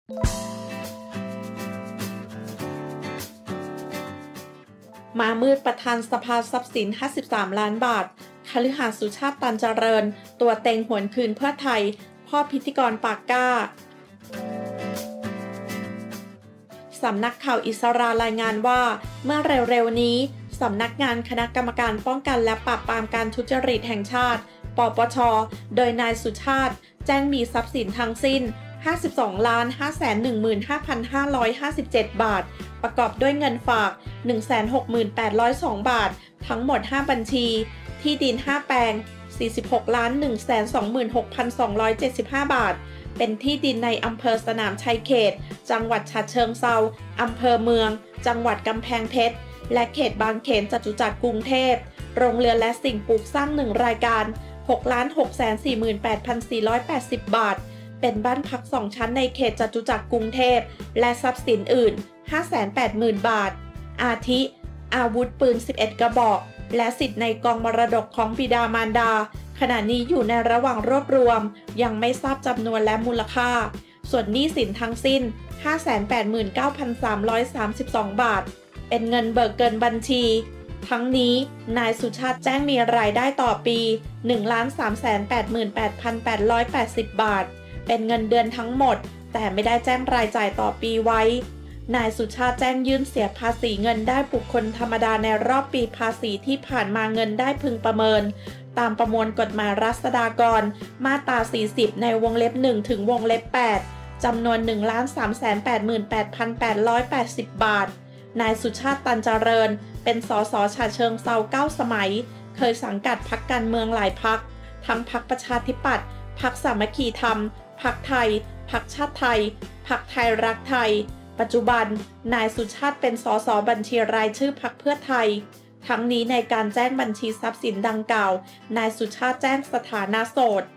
มามืดประธานสภาทรัพย์สิน53ล้านบาทคฤหาสน์สุชาติตันเจริญตัวเต็งหวนคืนเพื่อไทยพ่อพิธีกรปากกล้าสำนักข่าวอิสรารายงานว่าเมื่อเร็วๆนี้สำนักงานคณะกรรมการป้องกันและปราบปรามการทุจริตแห่งชาติปปช.โดยนายสุชาติแจ้งมีทรัพย์สินทั้งสิ้น 52,515,557 บาทประกอบด้วยเงินฝาก 160,802 บาททั้งหมด5บัญชีที่ดิน5แปลง 46,126,275 บาทเป็นที่ดินในอำเภอสนามชัยเขตจังหวัดฉะเชิงเทราอำเภอเมืองจังหวัดกำแพงเพชรและเขตบางเขนจตุจักรกรุงเทพโรงเรือนและสิ่งปลูกสร้าง1รายการ 6,648,480 บาทเป็นบ้านพัก2ชั้นในเขตจตุจักรกรุงเทพและทรัพย์สินอื่น 580,000 บาทอาทิอาวุธปืน11กระบอกและสิทธิ์ในกองมรดกของบิดามารดาขณะนี้อยู่ในระหว่างรวบรวมยังไม่ทราบจำนวนและมูลค่าส่วนหนี้สินทั้งสิ้น 589,332 บาทเป็นเงินเบิกเกินบัญชีทั้งนี้นายสุชาติแจ้งมีรายได้ต่อปี 1,388,880 บาทเป็นเงินเดือนทั้งหมดแต่ไม่ได้แจ้งรายจ่ายต่อปีไว้นายสุชาติแจ้งยื่นเสียภาษีเงินได้บุคคลธรรมดาในรอบปีภาษีที่ผ่านมาเงินได้พึงประเมินตามประมวลกฎหมายราษฎากรมาตรา 40 ในวงเล็บ 1 ถึงวงเล็บ 8 จำนวน 1,388,880 บาทนายสุชาติตันเจริญเป็นสสฉะเชิงเทรา9 สมัยเคยสังกัดพรรคการเมืองหลายพรรคทั้งพรรคประชาธิปัตย์พรรคสามัคคีธรรมพรรคไทยพรรคชาติไทยพรรคไทยรักไทยปัจจุบันนายสุชาติเป็นสสบัญชีรายชื่อพรรคเพื่อไทยทั้งนี้ในการแจ้งบัญชีทรัพย์สินดังกล่าวนายสุชาติแจ้งสถานะโสด